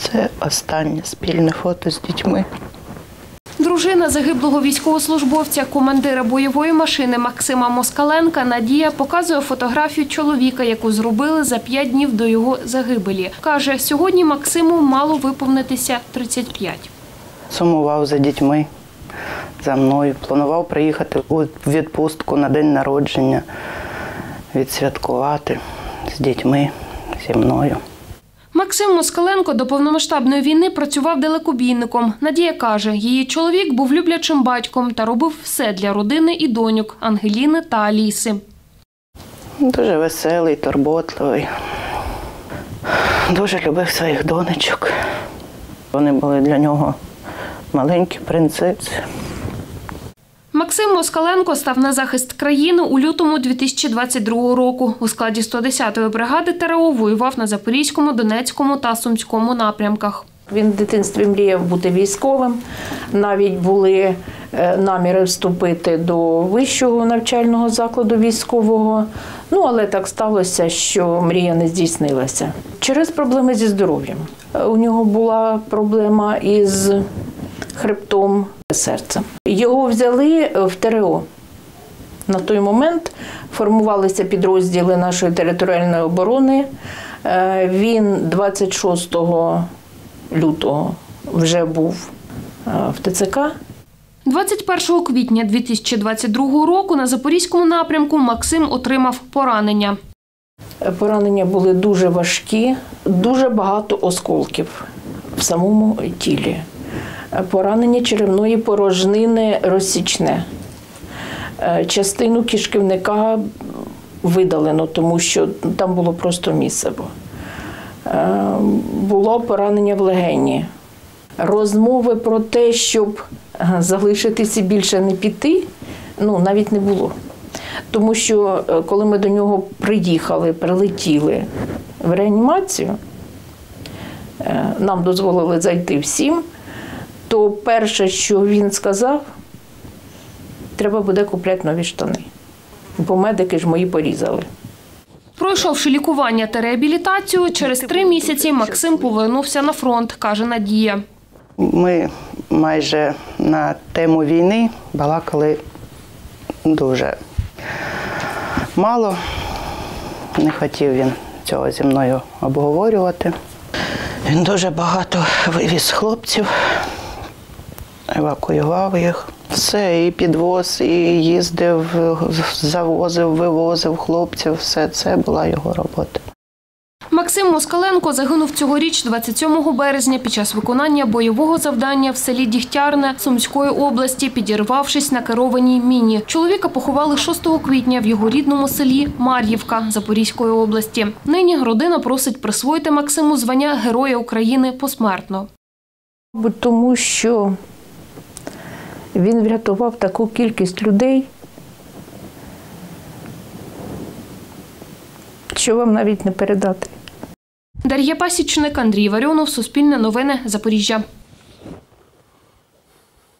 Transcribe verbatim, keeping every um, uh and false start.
Це останнє спільне фото з дітьми. Дружина загиблого військовослужбовця, командира бойової машини Максима Москаленка Надія показує фотографію чоловіка, яку зробили за п'ять днів до його загибелі. Каже, сьогодні Максиму мало виповнитися тридцять п'ять. Сумував за дітьми, за мною. Планував приїхати у відпустку на день народження, відсвяткувати з дітьми, зі мною. Максим Москаленко до повномасштабної війни працював далекобійником. Надія каже, її чоловік був люблячим батьком та робив все для родини і доньок – Ангеліни та Аліси. Дуже веселий, турботливий. Дуже любив своїх донечок. Вони були для нього маленькі принцеси. Максим Москаленко став на захист країни у лютому дві тисячі двадцять другого року. У складі сто десятої бригади ТРО воював на Запорізькому, Донецькому та Сумському напрямках. Він в дитинстві мріяв бути військовим. Навіть були наміри вступити до вищого навчального закладу військового. Ну, але так сталося, що мрія не здійснилася. Через проблеми зі здоров'ям. У нього була проблема із хребтом, серцем. Його взяли в ТРО. На той момент формувалися підрозділи нашої територіальної оборони. Він двадцять шостого лютого вже був в ТЦК. двадцять першого квітня дві тисячі двадцять другого року на Запорізькому напрямку Максим отримав поранення. Поранення були дуже важкі, дуже багато осколків в самому тілі. Поранення черевної порожнини розсічне. Частину кишківника видалено, тому що там було просто місиво. Було поранення в легені. Розмови про те, щоб залишитися і більше не піти, ну, навіть не було. Тому що, коли ми до нього приїхали, прилетіли в реанімацію, нам дозволили зайти всім, то перше, що він сказав, треба буде купляти нові штани, бо медики ж мої порізали. Пройшовши лікування та реабілітацію, через три місяці Максим повернувся на фронт, каже Надія. Ми майже на тему війни балакали дуже мало. Не хотів він цього зі мною обговорювати. Він дуже багато вивіз хлопців, евакуював їх. Все, і підвоз, і їздив, завозив, вивозив хлопців. Все це була його робота. Максим Москаленко загинув цьогоріч двадцять сьомого березня під час виконання бойового завдання в селі Дігтярне Сумської області, підірвавшись на керованій міні. Чоловіка поховали шостого квітня в його рідному селі Мар'ївка Запорізької області. Нині родина просить присвоїти Максиму звання Героя України посмертно. Тому що він врятував таку кількість людей, що вам навіть не передати. Дар'я Пасічник, Андрій Варіонов, Суспільне новини, Запоріжжя.